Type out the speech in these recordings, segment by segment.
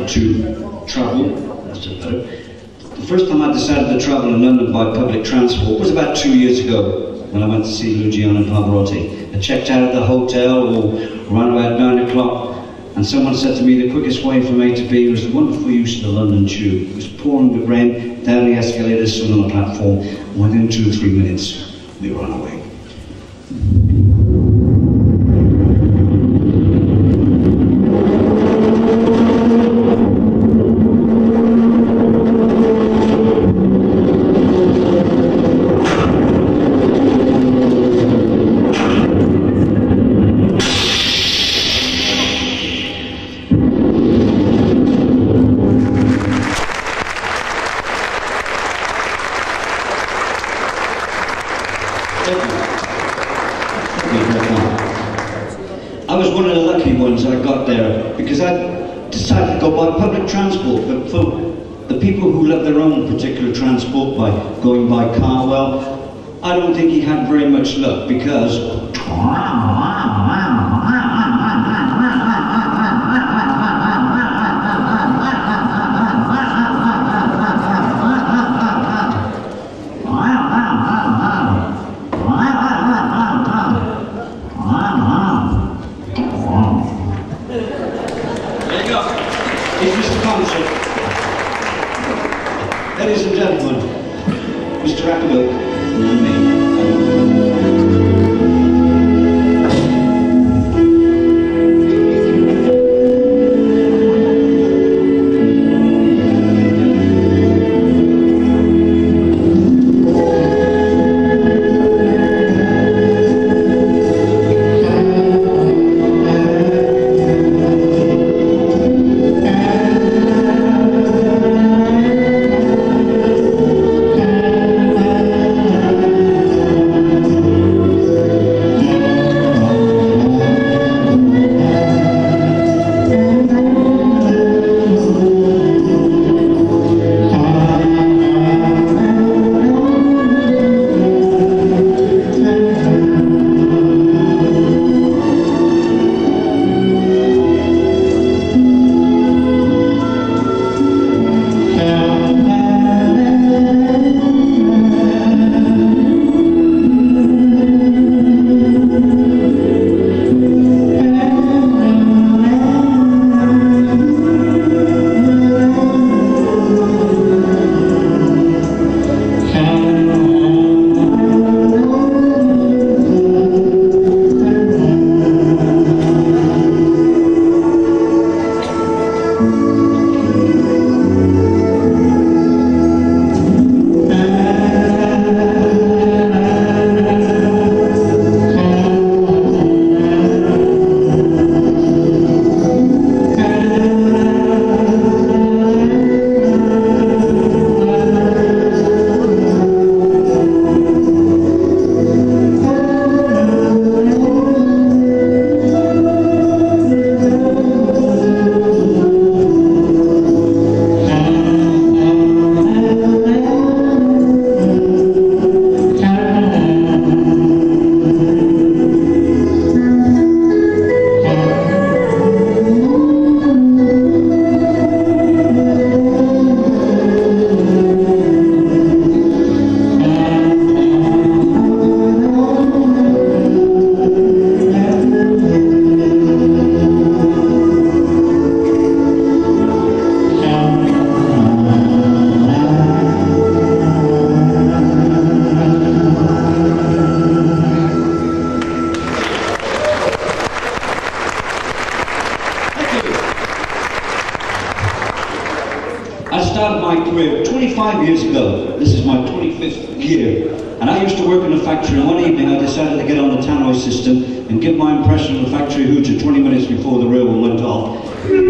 to travel. That's just better. The first time I decided to travel in London by public transport was about 2 years ago when I went to see Luciano Pavarotti. I checked out at the hotel around about 9 o'clock, and someone said to me the quickest way from A to B was the wonderful use of the London Tube. It was pouring with rain down the escalators, stood on the platform, and within 2 or 3 minutes we were on our way. I was one of the lucky ones I got there because I decided to go by public transport, but for the people who love their own particular transport by going by car, well, I don't think he had very much luck because ladies and gentlemen, Mr. Ackerbill and me. I started my career 25 years ago. This is my 25th year. And I used to work in a factory, and one evening I decided to get on the tannoy system and give my impression of the factory hooter 20 minutes before the real one went off.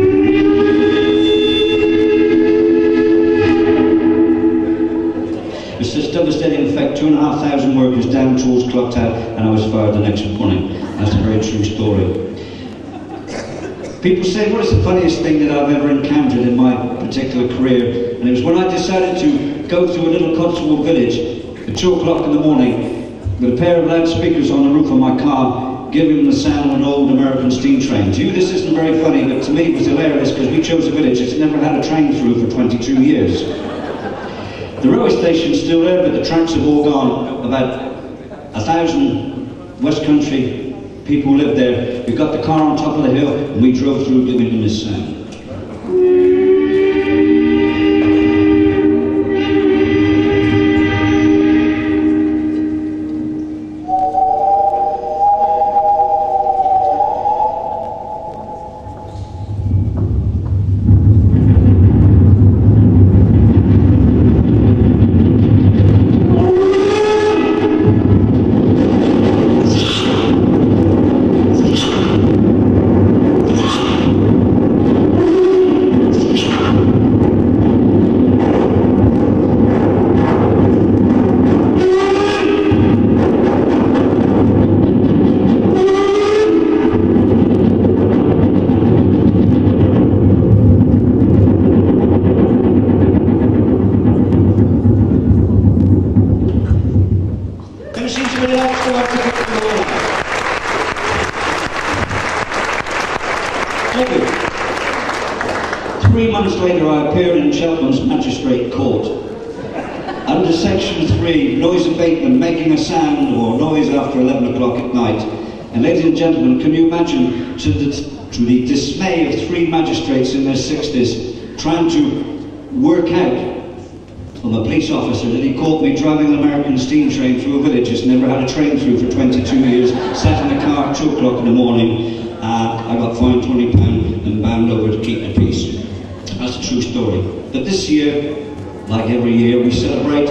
It was just devastating effect, 2,500 workers down tools clocked out, and I was fired the next morning. That's a very true story. People say, what is the funniest thing that I've ever encountered in my particular career? And it was when I decided to go through a little Cotswold village at 2 o'clock in the morning with a pair of loudspeakers on the roof of my car give him the sound of an old American steam train. To you this isn't very funny, but to me it was hilarious because we chose a village that's never had a train through for 22 years. The railway station's still there, but the tracks have all gone. About 1,000 West Country people live there. We got the car on top of the hill and we drove through giving them this sound. Under Section 3, noise abatement, making a sound or noise after 11 o'clock at night. And ladies and gentlemen, can you imagine to the dismay of 3 magistrates in their 60s trying to work out from a police officer that he caught me driving an American steam train through a village that's never had a train through for 22 years, sat in the car at 2 o'clock in the morning, I got fined £20 and bound over to keep the peace. That's a true story. But this year, like every year, we celebrate,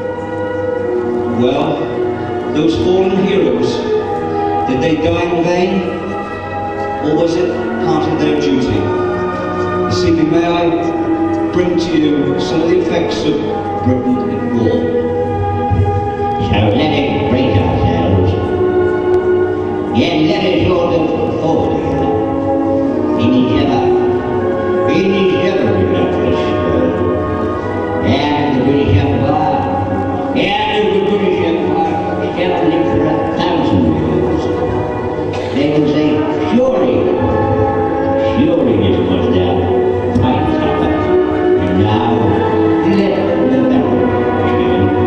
well, those fallen heroes. Did they die in vain? Or was it part of their duty? This evening, may I bring to you some of the effects of Britain at war. So let it break ourselves. Yet let us all look forward in each other relentless world. And the British Empire, and the British Empire shall live for 1,000 years. They will say, surely this was their right time. And now, let the battle begin.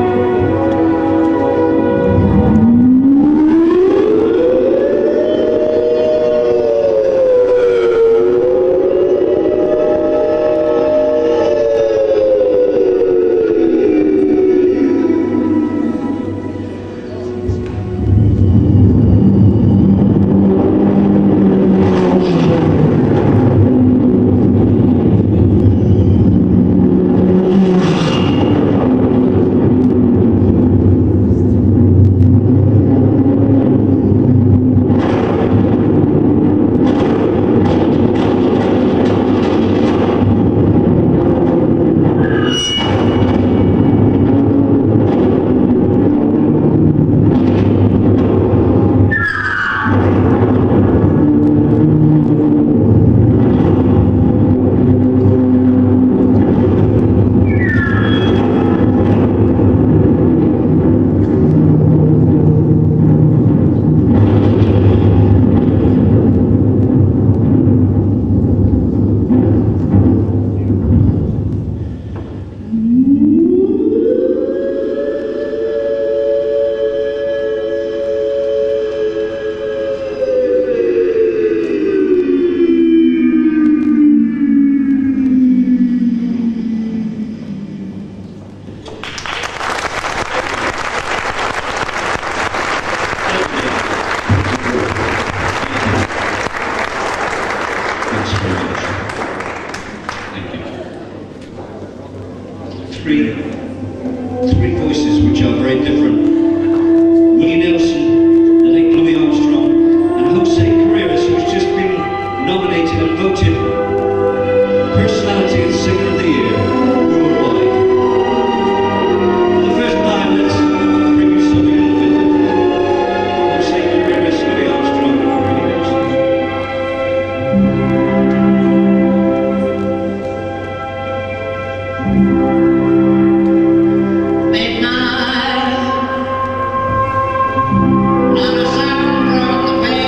Three voices which are very different. Willie Nelson, the late Louis Armstrong, and Jose Carreras, who's just been nominated and voted Personality and Singer of the Year worldwide. For the first time, let's bring you something a little bit different. Jose Carreras, Louis Armstrong, and Willie Nelson. On the south of the bay.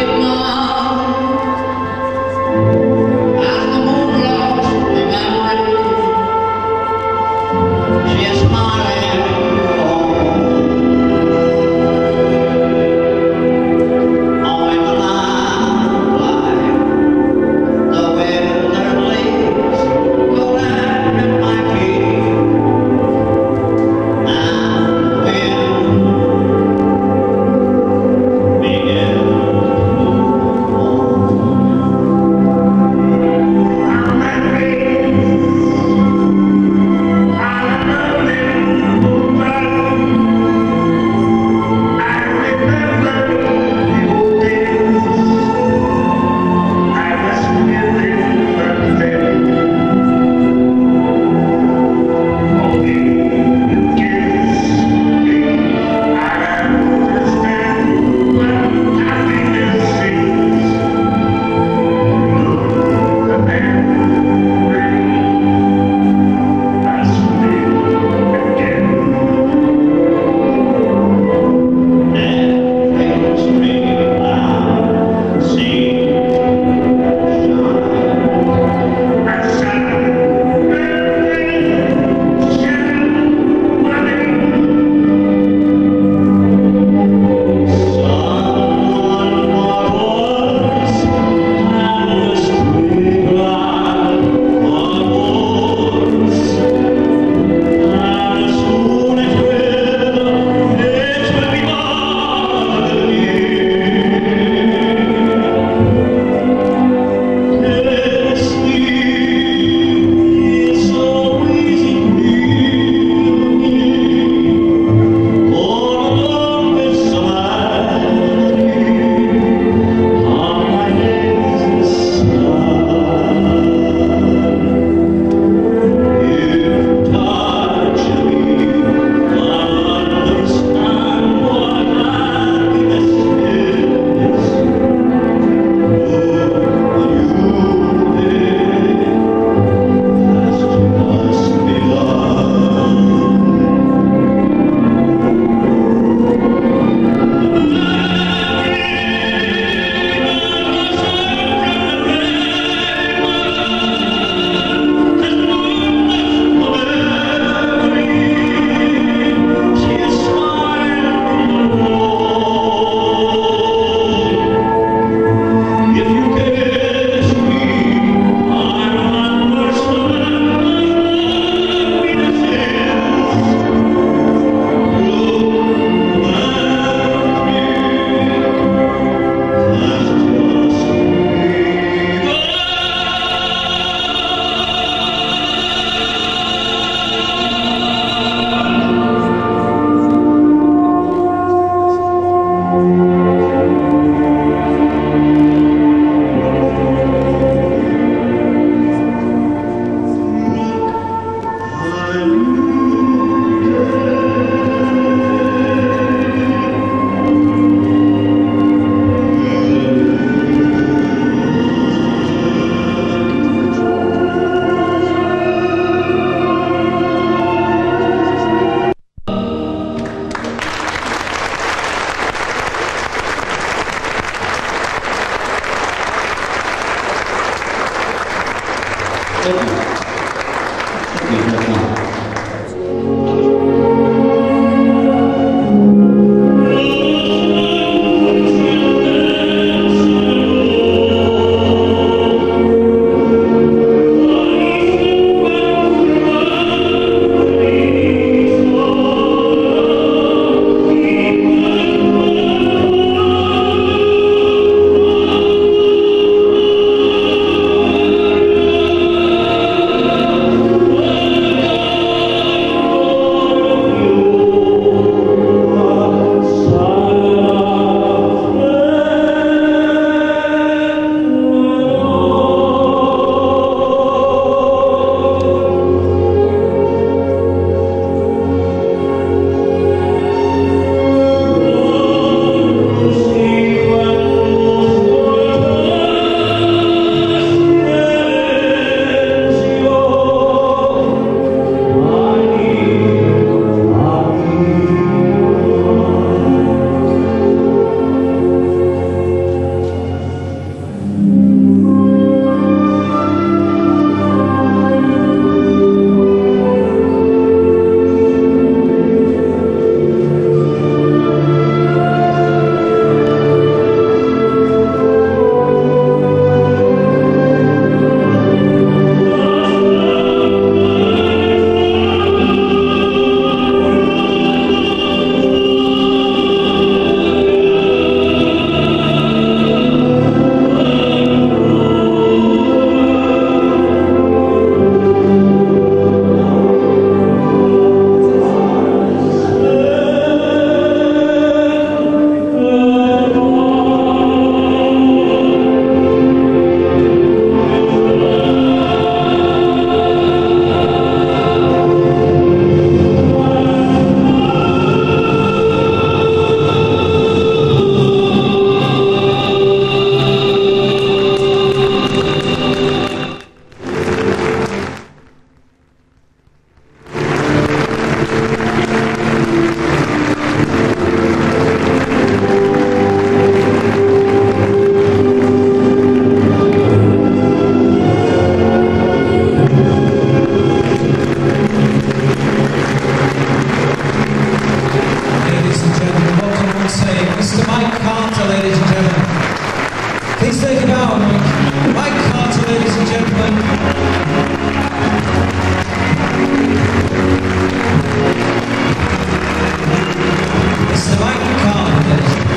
Please take it out, Mike Carter, ladies and gentlemen. Mr. Mike Carter, ladies and gentlemen.